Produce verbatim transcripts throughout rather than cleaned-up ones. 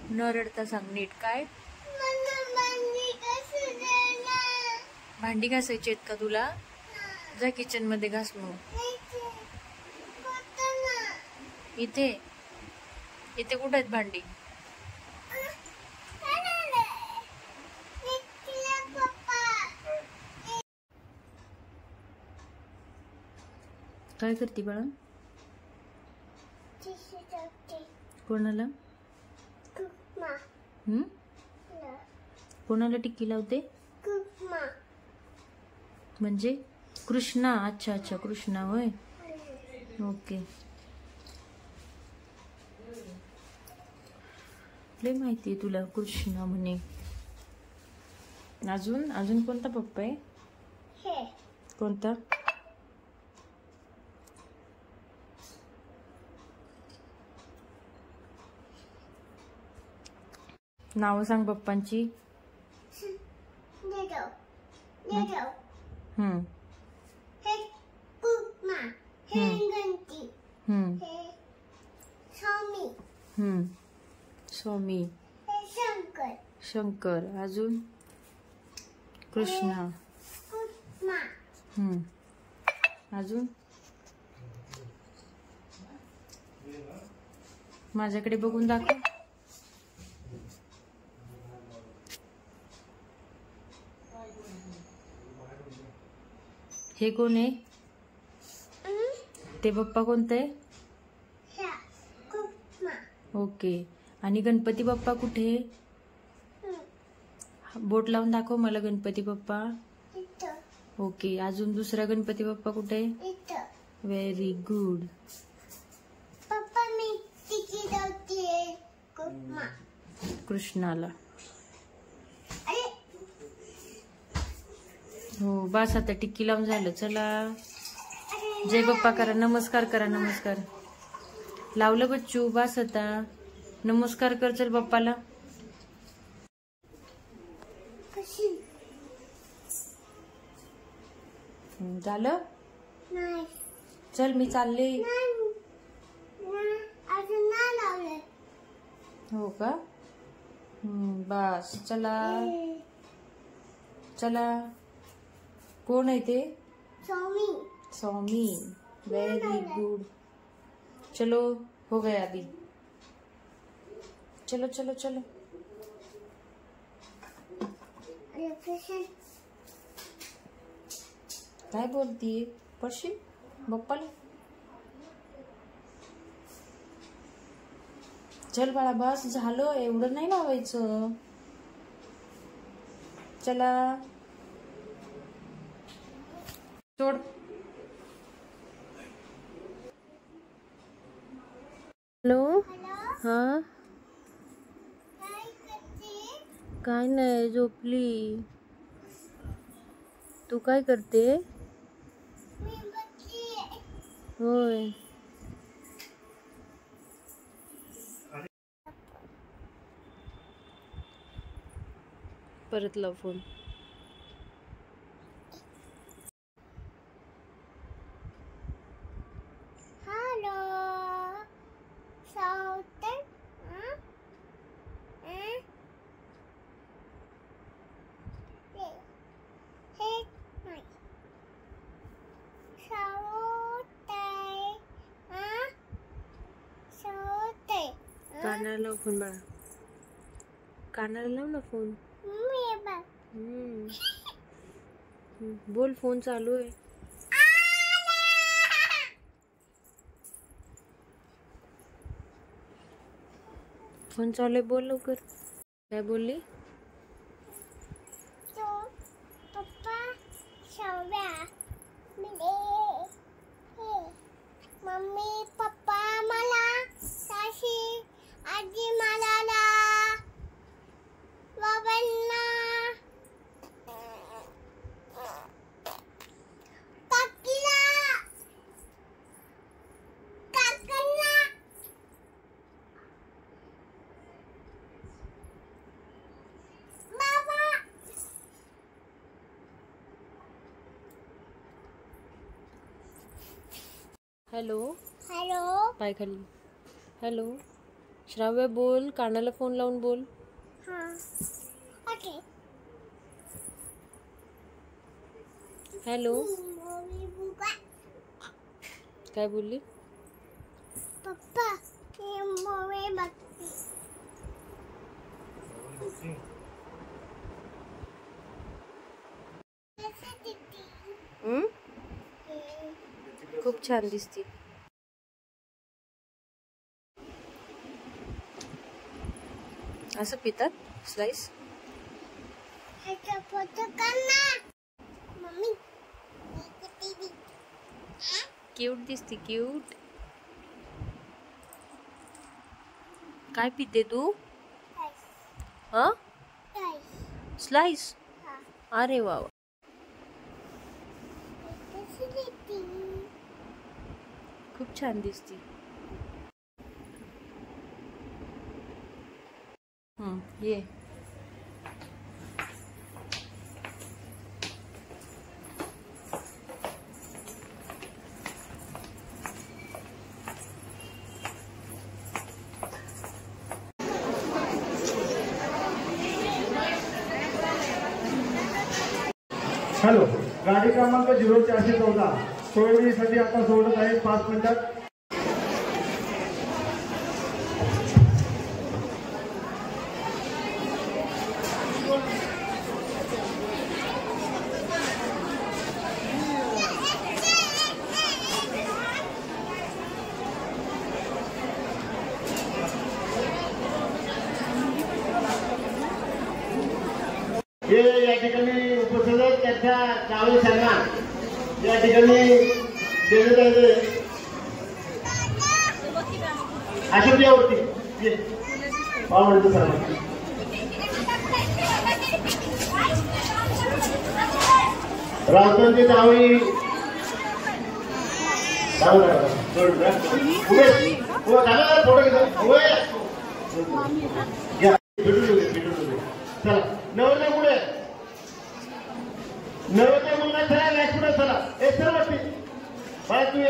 न रडता सांग नीट. काय भांडी घासायची आहेत का तुला? जा किचन मध्ये घास. मग इथे इथे कुठे आहेत भांडी? काय करते बाळा? कोणाला? हम्म कोणाला टिक्की लावते? म्हणजे कृष्णा. अच्छा अच्छा कृष्णा होय. ओके. लय माहिती आहे तुला कृष्णा म्हणे. अजून अजून कोणता पप्पा आहे? कोणता? नाव सांग पप्पांची. हम्म हम्म स्वामी. शंकर. शंकर. अजून कृष्णा. हम्म अजून माझ्याकडे बघून दाखव. हे कोण आहे? ते बाप्पा कोणते? ओके. आणि गणपती बाप्पा कुठे? बोट लावून दाखव मला गणपती बाप्पा. ओके. अजून दुसरा गणपती बाप्पा कुठे? Very good. कृष्णाला. हो बस आता टिक्की लावून झालं. चला जय बाप्पा करा. नमस्कार करा. नमस्कार लावलं बच्चू. बस आता नमस्कार कर. चल बाप्पाला. झालं? चल मी चालले. हो का? हम्म बस चला चला. कोण आहे ते? स्वामी. स्वामी. Very good. चलो हो गया अभी. चलो चलो चलो. काय बोलतीये? पडशील बाप्पाला. चल बाळा बस झालं. एवढं नाही लावायचं. चला सोड. हॅलो. हा काय नाही झोपली. तू काय करते? होय. परत लाव फोन. कानाला लाव फोन बाळा. कानाला लाव ना फोन. हम्म बोल. फोन चालू आहे. फोन चालू आहे. बोल लवकर. काय बोलली? पप्पा मम्मी पप्पा मला साशी आजी मला बाबांना काकीला काकांना बाबा. हॅलो. हॅलो. पाय खाली. हॅलो. श्राव्य बोल, कानाला फोन लावून बोल. हॅलो. काय बोलली? पप्पा मूवी बघते. खूप छान दिसते. असं पितात स्लाइस. क्यूट दिसते, क्यूट. काय पिते तू? हा, स्लाइस. अरे वा, खूप छान दिसती. हम्म, ये. हॅलो, गाडी क्रमांक झिरो चारशे चौदा सोडवणीसाठी आता सोडत आहे पाच मिनिटात. हे या ठिकाणी उपसदस्य त्यांच्या गावी सन्मान या ठिकाणी देण्यात आले. अशोक यावरती आवडतं सन्मान. रावतांची जावई फोटो घ्या. चला नवरदेव पुढे, नवरदेव मुलगा चला, व्यास पुढे चला. हे सर वाटते मला तुम्ही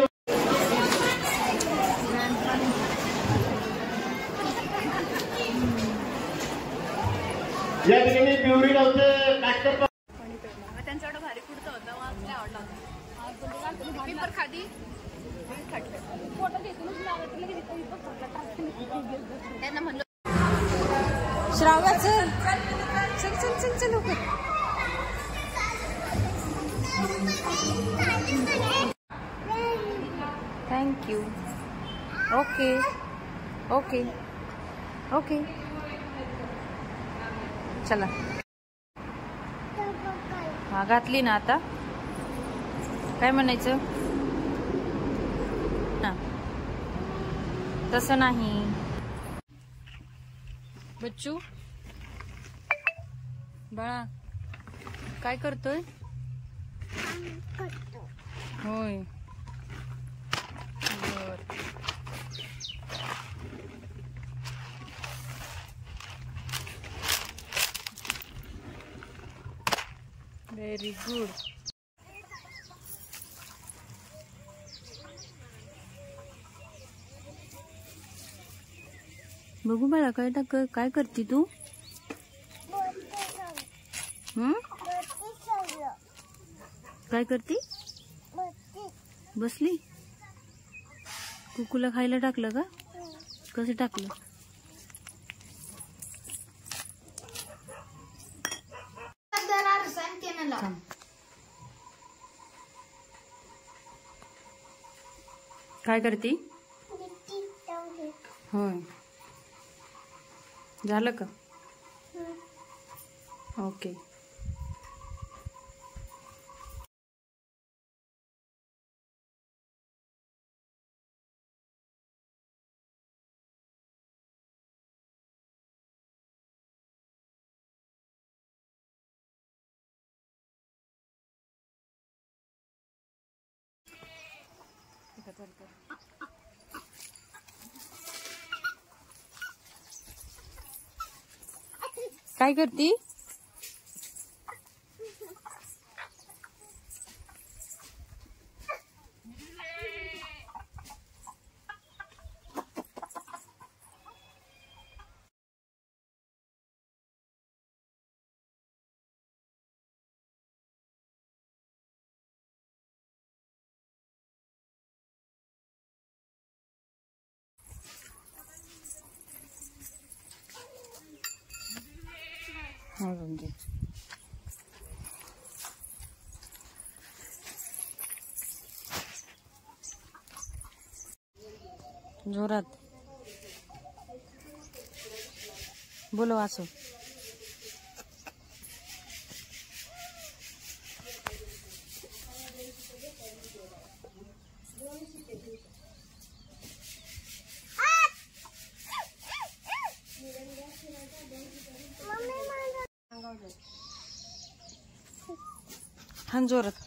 या ठिकाणी पिवरी लावते काटकर त्यांचा एवढा भारी कुठचा होता, मला आवडला होता. पेपर खाली फोटो घेतूनच त्यांना म्हणलं श्राव्या चल चल चल चल चल लवकर. थँक्यू. ओके ओके ओके चला. हा घातली ना आता. काय म्हणायचं? हा तसं नाही. बच्चू बाळा काय करतोय? होय बर. Very good. बघू बाळा काय टाक काय करते तू? हम्म काय करते? बसली. कुकूला खायला टाकलं का? कसं टाकलं? काय करते? होय झालं का? ओके. काय करती? मोडून दे. जोरात बोलो असो. हां जोरात.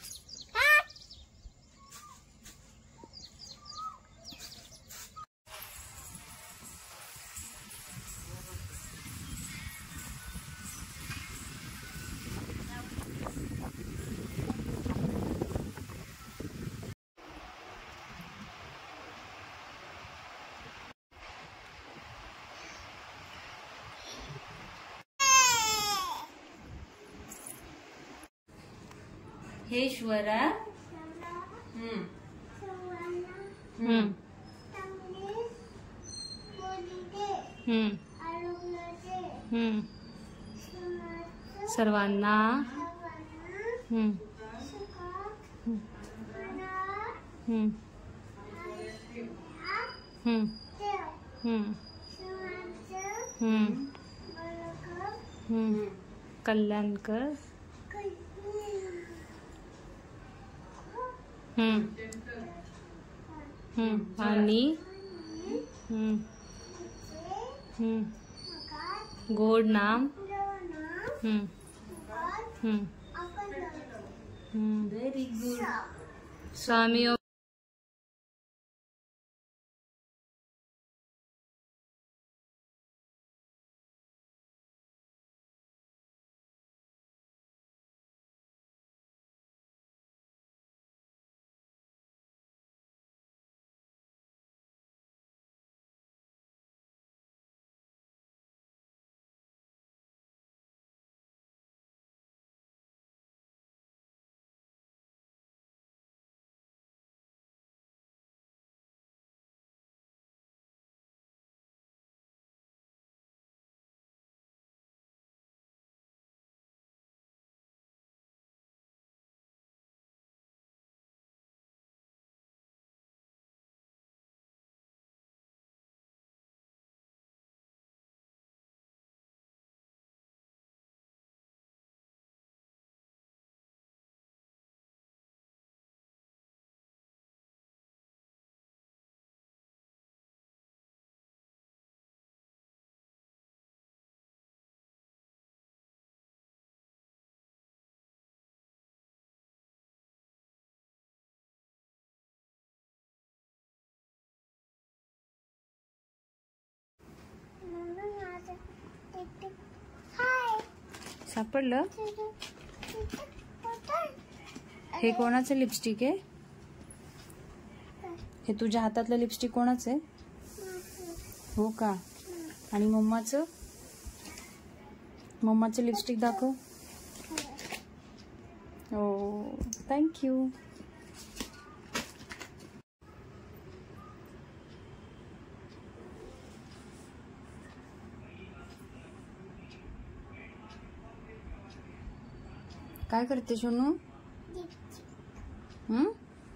हे श्वरा. हम्म हम्म हम्म हम्म सर्वांना. हम्म हम्म हम्म हम्म हम्म हम्म हम्म कल्याण कर. हम्म हम्म आणि हम्म हम्म गोड नाम. हम्म हम्म हम्म व्हेरी गुड. स्वामी सापडलं. हे कोणाचं लिपस्टिक आहे? हे तुझ्या हातातलं लिपस्टिक कोणाचं आहे? हो का? आणि मम्माचं? मम्माचं लिपस्टिक दाखव. Oh thank you. काय करते सोनू? हम्म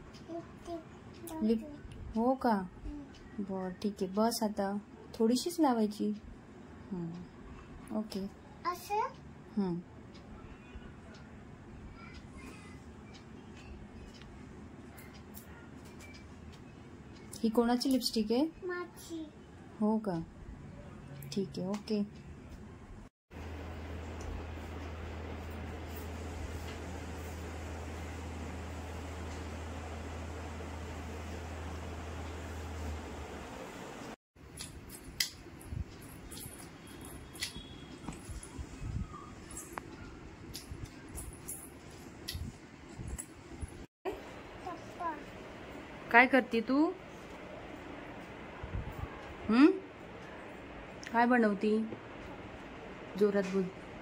लिप. हो का? बर ठीक आहे. बस आता थोडीशीच लावायची. हम्म ओके. हम्म ही कोणाची लिपस्टिक आहे? माझी. हो का? ठीक आहे. ओके. काय करते तू? हम्म काय बनवती? जोरात बोल.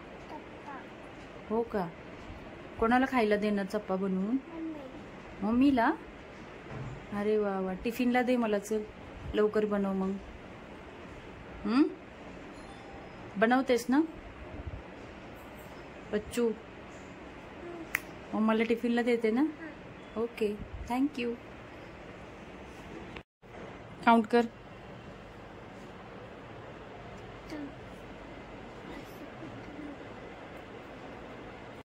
हो का? कोणाला खायला देणार चप्पा बनवून? मम्मीला. अरे वा वा. टिफिनला दे मला. चल लवकर बनव मग. हम्म बनवतेस ना? बच्चू मम्माला टिफिनला देते ना. Okay thank you. काउंट कर. दोन